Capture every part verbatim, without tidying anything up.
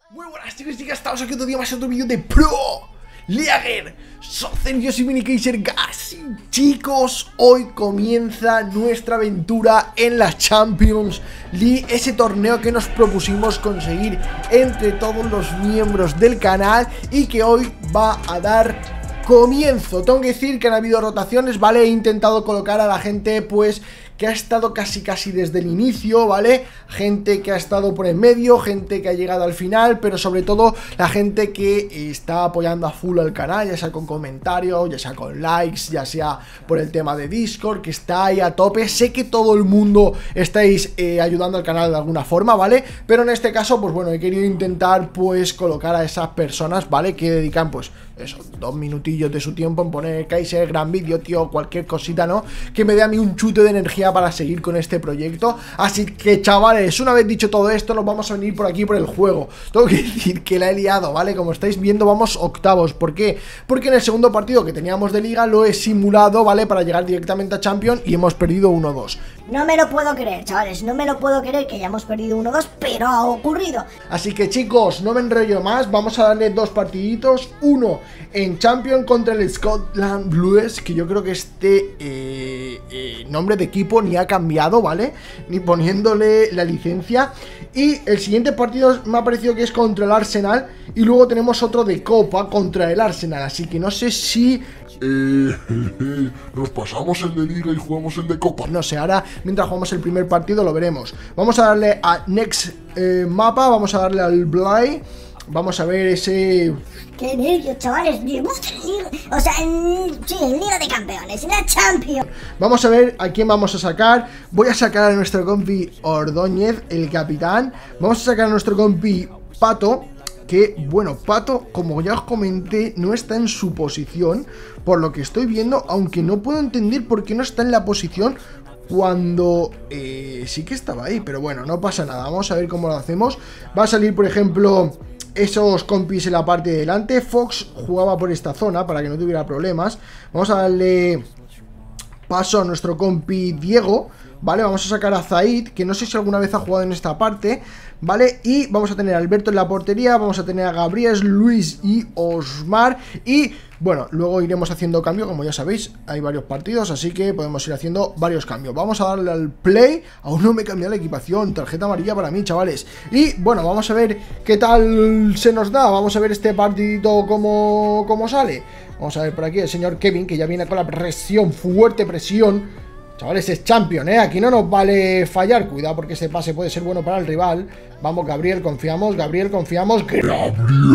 Muy buenas chicos y chicas, estamos aquí otro día más en otro vídeo de Pro League. Soy yo soy Minikaiser Gas. Chicos, hoy comienza nuestra aventura en la Champions League, ese torneo que nos propusimos conseguir entre todos los miembros del canal y que hoy va a dar comienzo. Tengo que decir que han habido rotaciones, ¿vale? He intentado colocar a la gente pues que ha estado casi casi desde el inicio, ¿vale? Gente que ha estado por en medio, gente que ha llegado al final, pero sobre todo la gente que está apoyando a full al canal, ya sea con comentarios, ya sea con likes, ya sea por el tema de Discord, que está ahí a tope. Sé que todo el mundo estáis eh, ayudando al canal de alguna forma, ¿vale? Pero en este caso, pues bueno, he querido intentar pues colocar a esas personas, ¿vale? Que dedican pues eso, dos minutillos de su tiempo en poner Kaiser, gran vídeo, tío, cualquier cosita, ¿no? Que me dé a mí un chute de energía para seguir con este proyecto. Así que chavales, una vez dicho todo esto, nos vamos a venir por aquí por el juego. Tengo que decir que la he liado, ¿vale? Como estáis viendo, vamos octavos. ¿Por qué? Porque en el segundo partido que teníamos de liga lo he simulado, ¿vale? Para llegar directamente a Champions y hemos perdido uno dos. No me lo puedo creer, chavales, no me lo puedo creer que hayamos perdido uno dos, pero ha ocurrido. Así que chicos, no me enrollo más, vamos a darle dos partiditos. Uno en Champions contra el Scotland Blues, que yo creo que este eh, eh, nombre de equipo ni ha cambiado, ¿vale? Ni poniéndole la licencia. Y el siguiente partido me ha parecido que es contra el Arsenal. Y luego tenemos otro de Copa contra el Arsenal. Así que no sé si... Eh, nos pasamos el de liga y jugamos el de copa. No sé, ahora mientras jugamos el primer partido lo veremos. Vamos a darle a Next eh, Mapa, vamos a darle al Bly. Vamos a ver ese... ¡Qué nervios, chavales! Me gusta el Liga... O sea, en... sí, en Liga de Campeones, en la Champions. Vamos a ver a quién vamos a sacar. Voy a sacar a nuestro compi Ordóñez, el capitán. Vamos a sacar a nuestro compi Pato. Que, bueno, Pato, como ya os comenté, no está en su posición, por lo que estoy viendo, aunque no puedo entender por qué no está en la posición cuando eh, sí que estaba ahí, pero bueno, no pasa nada. Vamos a ver cómo lo hacemos. Va a salir, por ejemplo, esos compis en la parte de delante. Fox jugaba por esta zona para que no tuviera problemas. Vamos a darle paso a nuestro compi Diego, ¿vale? Vamos a sacar a Zaid, que no sé si alguna vez ha jugado en esta parte, ¿vale? Y vamos a tener a Alberto en la portería, vamos a tener a Gabriel, Luis y Osmar. Y bueno, luego iremos haciendo cambio, como ya sabéis, hay varios partidos, así que podemos ir haciendo varios cambios. Vamos a darle al play, aún no me he cambiado la equipación, tarjeta amarilla para mí, chavales. Y bueno, vamos a ver qué tal se nos da, vamos a ver este partidito cómo, cómo sale. Vamos a ver por aquí el señor Kevin, que ya viene con la presión, fuerte presión. Chavales, es Champion, ¿eh? Aquí no nos vale fallar. Cuidado porque ese pase puede ser bueno para el rival. Vamos, Gabriel, confiamos. Gabriel, confiamos. Gabriel,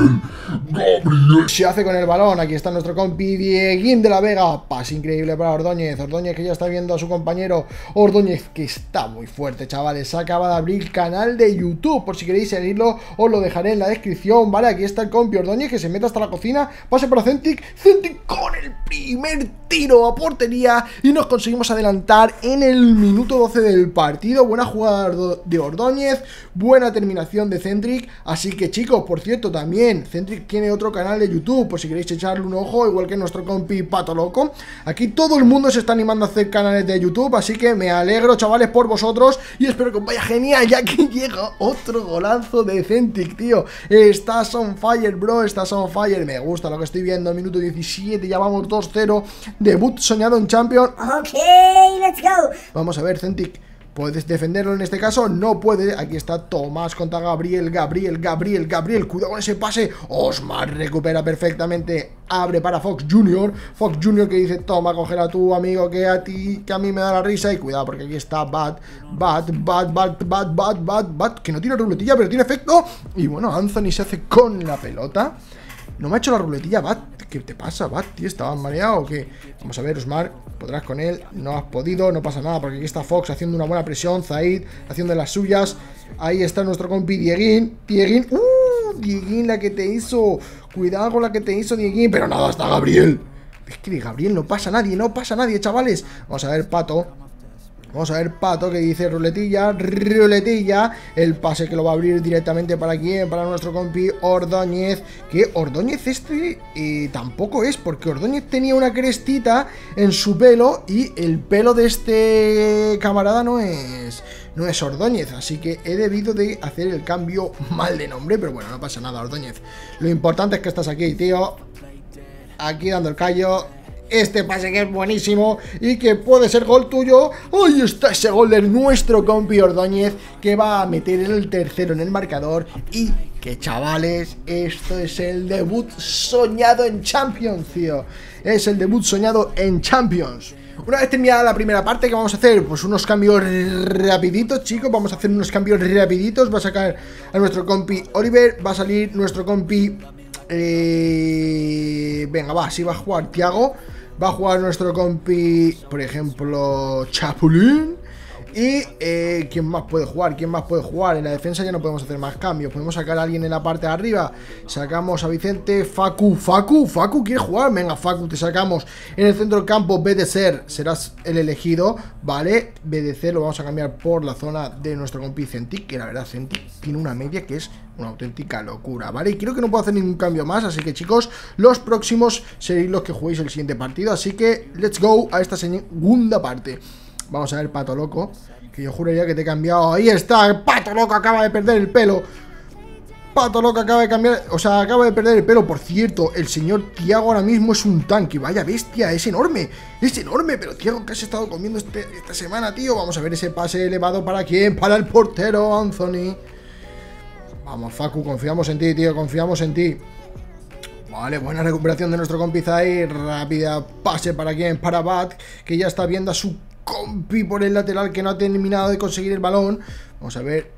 Gabriel. Se hace con el balón. Aquí está nuestro compi Dieguín de la Vega. Pase increíble para Ordóñez. Ordóñez que ya está viendo a su compañero Ordóñez, que está muy fuerte, chavales. Acaba de abrir canal de YouTube. Por si queréis seguirlo, os lo dejaré en la descripción. Vale, aquí está el compi Ordóñez que se mete hasta la cocina. Pase para Centric. Centric con el primer tiro a portería. Y nos conseguimos adelantar en el minuto doce del partido. Buena jugada de Ordóñez, buena terminación de Centric. Así que chicos, por cierto, también Centric tiene otro canal de YouTube, por si queréis echarle un ojo, igual que nuestro compi Pato Loco. Aquí todo el mundo se está animando a hacer canales de YouTube, así que me alegro, chavales, por vosotros. Y espero que os vaya genial, ya que llega otro golazo de Centric, tío. Estás on fire, bro, estás on fire. Me gusta lo que estoy viendo, minuto diecisiete, ya vamos dos cero. Debut soñado en Champions. Ok, let's go. Vamos a ver, Centric, ¿puedes defenderlo en este caso? No puede. Aquí está Tomás contra Gabriel, Gabriel, Gabriel, Gabriel. Cuidado con ese pase. Osmar recupera perfectamente. Abre para Fox junior Fox junior que dice, toma, cógela tú, amigo, que a ti, que a mí me da la risa. Y cuidado porque aquí está Bat, Bat, Bat, Bat, Bat, Bat, Bat, Bat, que no tiene ruletilla, pero tiene efecto. Y bueno, Anthony se hace con la pelota. No me ha hecho la ruletilla, Bat. ¿Qué te pasa, Bat, tío? ¿Estabas mareado o qué? Vamos a ver, Osmar, podrás con él. No has podido, no pasa nada, porque aquí está Fox haciendo una buena presión. Zaid haciendo las suyas. Ahí está nuestro compi Dieguín. Dieguín, ¡uh! Dieguín, la que te hizo. Cuidado con la que te hizo Dieguín. Pero nada, está Gabriel. Es que de Gabriel no pasa nadie, no pasa nadie, chavales. Vamos a ver, Pato. Vamos a ver, Pato, que dice ruletilla, ruletilla. El pase que lo va a abrir directamente para quién, para nuestro compi Ordóñez. Que Ordóñez este eh, tampoco es, porque Ordóñez tenía una crestita en su pelo y el pelo de este camarada no es... no es Ordóñez, así que he debido de hacer el cambio mal de nombre, pero bueno, no pasa nada, Ordóñez. Lo importante es que estás aquí, tío, aquí dando el callo. Este pase que es buenísimo y que puede ser gol tuyo. Ahí está ese gol de nuestro compi Ordóñez, que va a meter el tercero en el marcador. Y que, chavales, esto es el debut soñado en Champions, tío. Es el debut soñado en Champions. Una vez terminada la primera parte, ¿qué vamos a hacer? Pues unos cambios rapiditos, chicos. Vamos a hacer unos cambios rapiditos. Va a sacar a nuestro compi Oliver. Va a salir nuestro compi... Eh... Venga, va, sí va a jugar Thiago. Va a jugar nuestro compi, por ejemplo, Chapulín. Y, eh, ¿quién más puede jugar? ¿Quién más puede jugar? En la defensa ya no podemos hacer más cambios. Podemos sacar a alguien en la parte de arriba. Sacamos a Vicente. Facu, Facu, Facu quiere jugar. Venga, Facu, te sacamos. En el centro del campo, B D C, serás el elegido, ¿vale? B D C lo vamos a cambiar por la zona de nuestro compi Centric, que la verdad Centric tiene una media que es una auténtica locura, ¿vale? Y creo que no puedo hacer ningún cambio más, así que, chicos, los próximos seréis los que juguéis el siguiente partido. Así que, let's go a esta segunda parte. Vamos a ver, Pato Loco, que yo juraría que te he cambiado. Ahí está, Pato Loco acaba de perder el pelo. Pato Loco acaba de cambiar, o sea, acaba de perder el pelo. Por cierto, el señor Thiago ahora mismo es un tanque. Vaya bestia, es enorme, es enorme. Pero Thiago, ¿qué has estado comiendo este, esta semana, tío? Vamos a ver ese pase elevado, ¿para quién? Para el portero, Anthony. Vamos, Facu, confiamos en ti, tío, confiamos en ti. Vale, buena recuperación de nuestro compi Zahir. Rápida, pase para quién, para Bat, que ya está viendo a su compi por el lateral, que no ha terminado de conseguir el balón. Vamos a ver.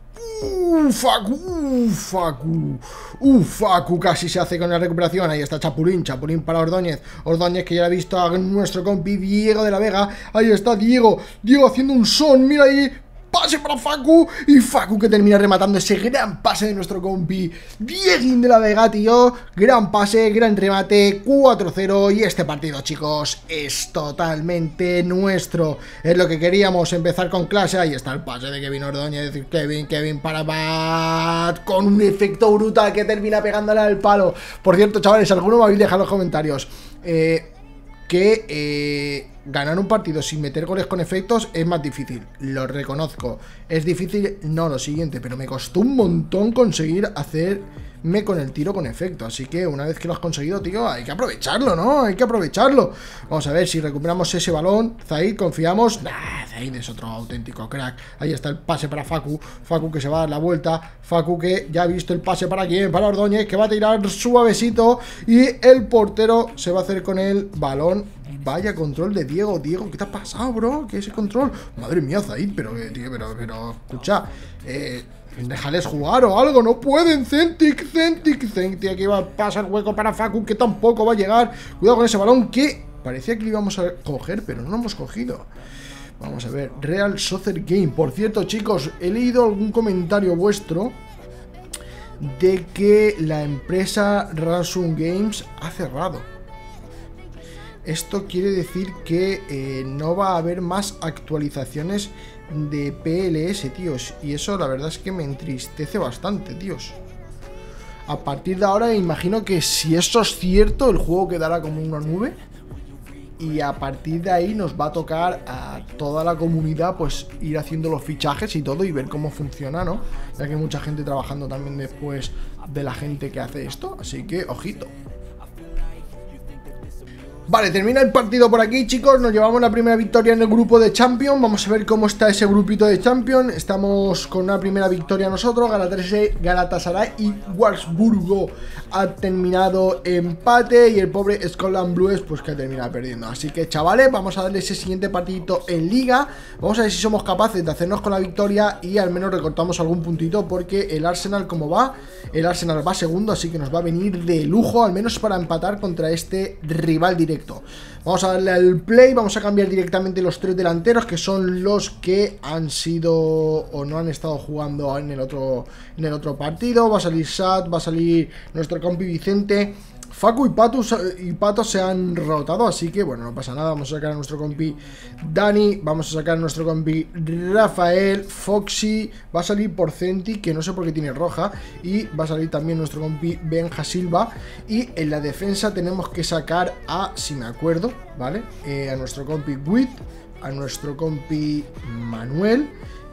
Uh, Facu, uh, Facu, uh, Facu casi se hace con la recuperación. Ahí está Chapulín, Chapulín para Ordóñez. Ordóñez, que ya ha visto a nuestro compi Diego de la Vega. Ahí está Diego, Diego haciendo un son, mira ahí. Pase para Facu, y Facu que termina rematando ese gran pase de nuestro compi Dieguín de la Vega, tío. Gran pase, gran remate, cuatro cero. Y este partido, chicos, es totalmente nuestro. Es lo que queríamos, empezar con clase. Ahí está el pase de Kevin Ordóñez. Kevin, Kevin para Bat, con un efecto brutal que termina pegándole al palo. Por cierto, chavales, alguno me habéis dejado en los comentarios Eh... que eh, ganar un partido sin meter goles con efectos es más difícil, lo reconozco. Es difícil, no lo siguiente, pero me costó un montón conseguir hacerme con el tiro con efecto. Así que una vez que lo has conseguido, tío, hay que aprovecharlo, ¿no? Hay que aprovecharlo. Vamos a ver si recuperamos ese balón. Zahid, confiamos. Nah, Zahid es otro auténtico crack. Ahí está el pase para Facu. Facu que se va a dar la vuelta. Facu que ya ha visto el pase para quién, para Ordóñez, que va a tirar suavecito. Y el portero se va a hacer con el balón. Vaya control de Diego. Diego, ¿qué te ha pasado, bro? ¿Qué es ese control? Madre mía, Zahid, pero, eh, tío, pero, pero, escucha, eh, déjales jugar o algo, no pueden. Centric, Centric, Centric, aquí va a pasar hueco para Facu, que tampoco va a llegar. Cuidado con ese balón, que parecía que lo íbamos a coger, pero no lo hemos cogido. Vamos a ver, Real Soccer Game. Por cierto, chicos, he leído algún comentario vuestro de que la empresa Ransom Games ha cerrado. Esto quiere decir que eh, no va a haber más actualizaciones de P L S, tíos. Y eso la verdad es que me entristece bastante, tíos. A partir de ahora imagino que si eso es cierto, el juego quedará como una nube. Y a partir de ahí nos va a tocar a toda la comunidad pues ir haciendo los fichajes y todo y ver cómo funciona, ¿no? Ya que hay mucha gente trabajando también después de la gente que hace esto. Así que, ojito. Vale, termina el partido por aquí, chicos. Nos llevamos la primera victoria en el grupo de Champions. Vamos a ver cómo está ese grupito de Champions. Estamos con una primera victoria nosotros. Galatasaray, Galatasaray y Wolfsburgo ha terminado empate. Y el pobre Scotland Blues pues que ha terminado perdiendo. Así que, chavales, vamos a darle ese siguiente partidito en Liga. Vamos a ver si somos capaces de hacernos con la victoria y al menos recortamos algún puntito, porque el Arsenal, como va, el Arsenal va segundo, así que nos va a venir de lujo, al menos para empatar contra este rival directo. Vamos a darle al play, vamos a cambiar directamente los tres delanteros, que son los que han sido o no han estado jugando en el otro, en el otro partido. Va a salir Sad, va a salir nuestro compi Vicente. Facu y Pato, y Pato se han rotado, así que bueno, no pasa nada. Vamos a sacar a nuestro compi Dani, vamos a sacar a nuestro compi Rafael. Foxy va a salir por Centi, que no sé por qué tiene roja, y va a salir también nuestro compi Benja Silva. Y en la defensa tenemos que sacar a, si me acuerdo, ¿vale? Eh, a nuestro compi Witt, a nuestro compi Manuel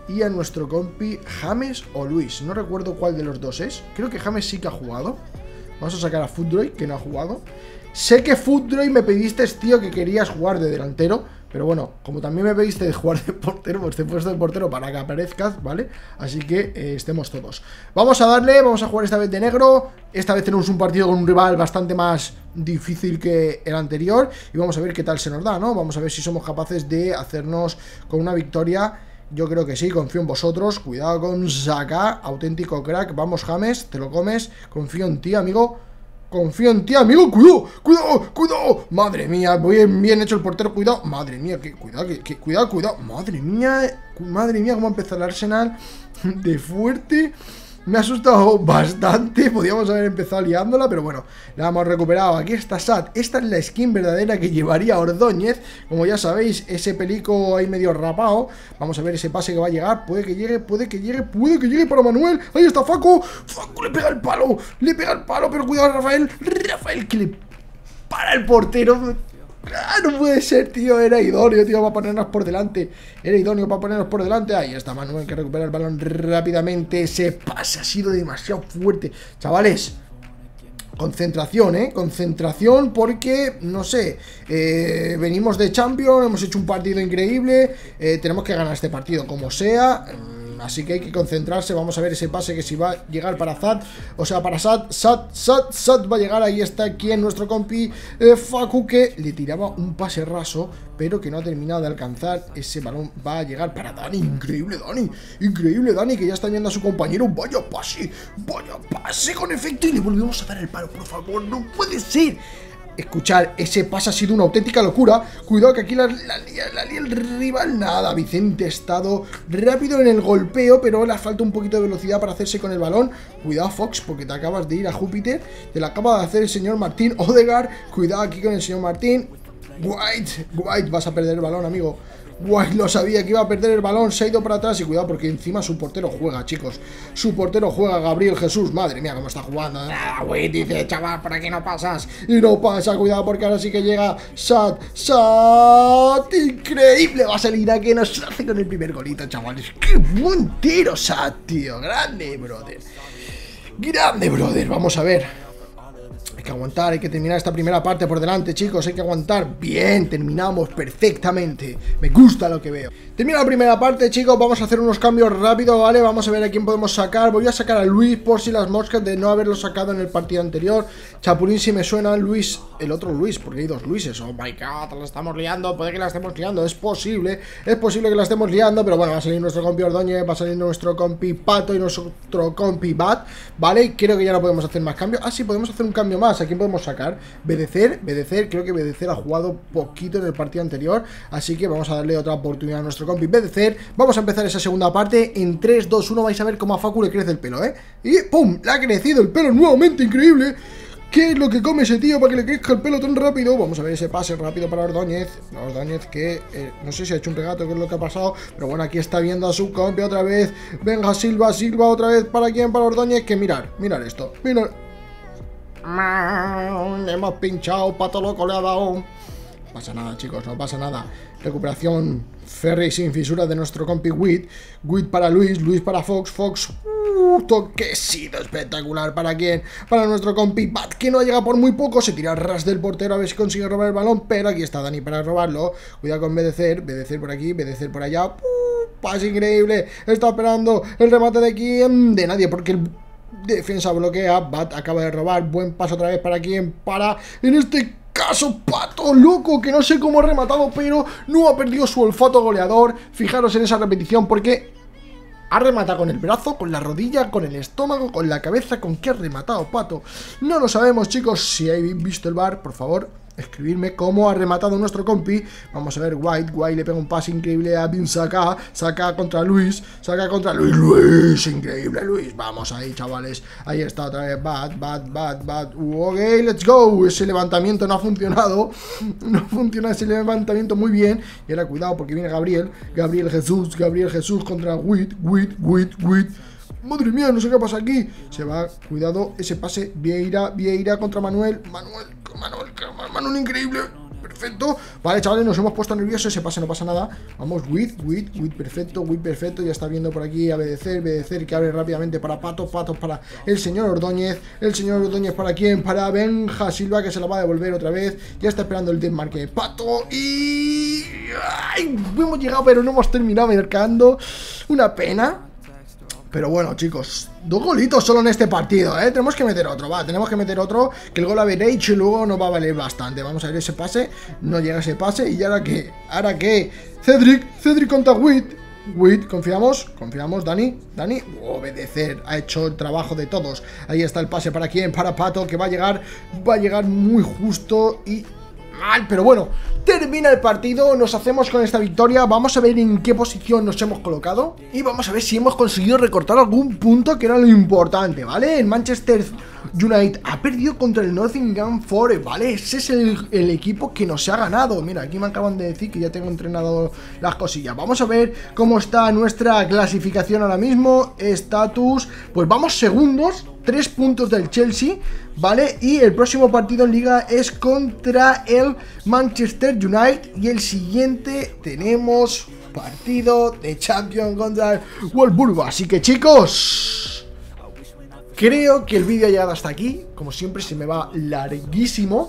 y a nuestro compi James o Luis. No recuerdo cuál de los dos es. Creo que James sí que ha jugado. Vamos a sacar a Footdroid, que no ha jugado. Sé que Footdroid me pediste, tío, que querías jugar de delantero. Pero bueno, como también me pediste de jugar de portero, pues te he puesto de portero para que aparezcas, ¿vale? Así que eh, estemos todos. Vamos a darle, vamos a jugar esta vez de negro. Esta vez tenemos un partido con un rival bastante más difícil que el anterior. Y vamos a ver qué tal se nos da, ¿no? Vamos a ver si somos capaces de hacernos con una victoria. Yo creo que sí, confío en vosotros. Cuidado con Saka, auténtico crack. Vamos, James, te lo comes. Confío en ti, amigo. Confío en ti, amigo. Cuidado, cuidado, cuidado. Madre mía, bien, bien hecho el portero. Cuidado, madre mía, que cuidado, que, que cuidado, cuidado. Madre mía, madre mía, cómo empezó el Arsenal de fuerte. Me ha asustado bastante. Podíamos haber empezado liándola, pero bueno, la hemos recuperado. Aquí está Sat. Esta es la skin verdadera que llevaría Ordóñez. Como ya sabéis, ese pelico ahí medio rapado. Vamos a ver ese pase que va a llegar. Puede que llegue, puede que llegue, puede que llegue para Manuel. Ahí está Facu. Facu le pega el palo. Le pega el palo, pero cuidado, Rafael. Rafael que le para el portero. Ah, no puede ser, tío, era idóneo, tío, para ponernos por delante. Era idóneo para ponernos por delante. Ahí está Manuel, que recupera el balón rápidamente. Ese pase ha sido demasiado fuerte. Chavales, concentración, ¿eh? Concentración porque, no sé, eh, venimos de Champions, hemos hecho un partido increíble. eh, Tenemos que ganar este partido como sea. Así que hay que concentrarse. Vamos a ver ese pase que si va a llegar para Zat. O sea, para Sat, Sat, Sat, Sat va a llegar. Ahí está quien, nuestro compi eh, Facu, que le tiraba un pase raso, pero que no ha terminado de alcanzar. Ese balón va a llegar para Dani. Increíble, Dani. Increíble, Dani, que ya está viendo a su compañero. Vaya pase, vaya pase con efecto. Y le volvemos a dar el palo, por favor. No puede ser. Escuchar, ese pase ha sido una auténtica locura. Cuidado que aquí la, la, la, la lía el rival. Nada, Vicente ha estado rápido en el golpeo, pero le falta un poquito de velocidad para hacerse con el balón. Cuidado, Fox, porque te acabas de ir a Júpiter. Te la acaba de hacer el señor Martín Odegaard. Cuidado aquí con el señor Martín. White, White, vas a perder el balón, amigo. White lo sabía que iba a perder el balón. Se ha ido para atrás y cuidado porque encima su portero juega, chicos. Su portero juega, Gabriel Jesús. Madre mía, cómo está jugando. Ah, White dice, chaval, por aquí no pasas. Y no pasa, cuidado porque ahora sí que llega Sat, Sat. Increíble, va a salir a que nos hace con el primer golito, chavales. Qué buen tiro, Sat, tío. Grande, brother. Grande, brother. Vamos a ver. Hay que aguantar, hay que terminar esta primera parte por delante, chicos. Hay que aguantar. Bien, terminamos perfectamente. Me gusta lo que veo. Termina la primera parte, chicos. Vamos a hacer unos cambios rápidos, ¿vale? Vamos a ver a quién podemos sacar. Voy a sacar a Luis por si las moscas de no haberlo sacado en el partido anterior. Chapulín si me suena. Luis, el otro Luis, porque hay dos Luises. Oh my god, la estamos liando. Puede que la estemos liando, es posible. Es posible que la estemos liando, pero bueno, va a salir nuestro compi Ordóñez, va a salir nuestro compi Pato y nuestro compi Bat, ¿vale? Creo que ya no podemos hacer más cambios. Ah, sí, podemos hacer un cambio más. ¿A quién podemos sacar? Bedecer, Bedecer, creo que Bedecer ha jugado poquito en el partido anterior, así que vamos a darle otra oportunidad a nuestro compi Bedecer. Vamos a empezar esa segunda parte en tres, dos, uno, vais a ver cómo a Facu le crece el pelo, ¿eh? Y ¡pum! Le ha crecido el pelo nuevamente, increíble. ¿Qué es lo que come ese tío para que le crezca el pelo tan rápido? Vamos a ver ese pase rápido para Ordóñez. Ordóñez que eh, no sé si ha hecho un regato, qué es lo que ha pasado, pero bueno, aquí está viendo a su compi otra vez. Venga, Silva, Silva otra vez. ¿Para quién? Para Ordóñez. Que mirar, mirar esto, mirar. Hemos pinchado, Pato loco le ha dado. No pasa nada, chicos, no pasa nada. Recuperación férrea y sin fisuras de nuestro compi Wit. Wit para Luis, Luis para Fox, Fox. Uh, toquecito espectacular. ¿Para quién? Para nuestro compi Bat, que no ha llegado por muy poco. Se tira al ras del portero a ver si consigue robar el balón, pero aquí está Dani para robarlo. Cuidado con Bedecer, Bedecer por aquí, Bedecer por allá. Uh, pase increíble. Está esperando el remate de quién, de nadie, porque el defensa bloquea. Bat acaba de robar. Buen paso otra vez para quién, para, en este caso, Pato loco, que no sé cómo ha rematado, pero no ha perdido su olfato goleador. Fijaros en esa repetición porque ha rematado con el brazo, con la rodilla, con el estómago, con la cabeza. ¿Con qué ha rematado, Pato? No lo sabemos, chicos. Si habéis visto el V A R, por favor, escribirme cómo ha rematado nuestro compi. Vamos a ver, White, White le pega un pase increíble a Bin Saka. Saka contra Luis, Saka contra Luis, Luis, increíble Luis. Vamos ahí, chavales. Ahí está otra vez, Bat, Bat, Bat, Bat. Ok, let's go. Ese levantamiento no ha funcionado. No funciona ese levantamiento muy bien. Y ahora cuidado porque viene Gabriel. Gabriel Jesús, Gabriel Jesús contra White, White, White, White. Madre mía, no sé qué pasa aquí. Se va, cuidado, ese pase. Vieira, Vieira contra Manuel. Manuel, Manuel, Manuel increíble. Pero perfecto. Vale, chavales, nos hemos puesto nerviosos. Ese pase no pasa nada. Vamos, with, with, with, perfecto, with, perfecto. Ya está viendo por aquí a Bedecer, Bedecer que abre rápidamente para Patos, Patos para el señor Ordóñez. El señor Ordóñez para quién, para Benja Silva, que se la va a devolver otra vez. Ya está esperando el desmarque de Pato. Y... ¡ay! Hemos llegado, pero no hemos terminado marcando. Una pena. Pero bueno, chicos, dos golitos solo en este partido, ¿eh? Tenemos que meter otro, va, tenemos que meter otro. Que el gol a Bereich luego nos va a valer bastante. Vamos a ver ese pase, no llega ese pase. ¿Y ahora qué? ¿Ahora qué? Cedric, Cedric contra Witt. Witt, confiamos, confiamos, Dani, Dani, Obedecer, ha hecho el trabajo de todos. Ahí está el pase para quién, para Pato, que va a llegar, va a llegar muy justo y... mal, pero bueno, termina el partido, nos hacemos con esta victoria. Vamos a ver en qué posición nos hemos colocado y vamos a ver si hemos conseguido recortar algún punto, que era lo importante, ¿vale? El Manchester United ha perdido contra el Nottingham Forest, ¿vale? Ese es el, el equipo que nos ha ganado. Mira, aquí me acaban de decir que ya tengo entrenado las cosillas. Vamos a ver cómo está nuestra clasificación ahora mismo. Estatus, pues vamos segundos, tres puntos del Chelsea, ¿vale? Y el próximo partido en Liga es contra el Manchester United. Y el siguiente tenemos partido de Champions contra el Wolfsburgo. Así que, chicos, creo que el vídeo ha llegado hasta aquí. Como siempre, se me va larguísimo.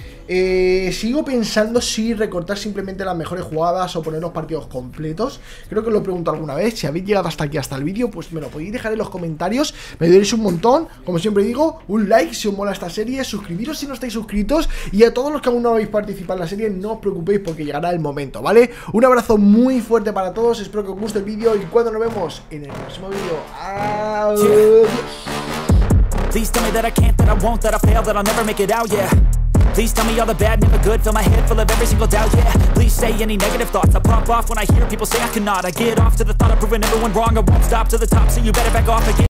Eh, sigo pensando si recortar simplemente las mejores jugadas o poner los partidos completos. Creo que lo he preguntado alguna vez. Si habéis llegado hasta aquí, hasta el vídeo, pues me lo podéis dejar en los comentarios. Me ayudaréis un montón. Como siempre digo, un like si os mola esta serie, suscribiros si no estáis suscritos. Y a todos los que aún no habéis participado en la serie, no os preocupéis porque llegará el momento, ¿vale? Un abrazo muy fuerte para todos. Espero que os guste el vídeo y cuando nos vemos en el próximo vídeo. Adiós. Please tell me that I can't, that I won't, that I fail, that I'll never make it out, yeah. Please tell me all the bad, never good, fill my head full of every single doubt, yeah. Please say any negative thoughts, I pop off when I hear people say I cannot. I get off to the thought of proving everyone wrong, I won't stop to the top, so you better back off again.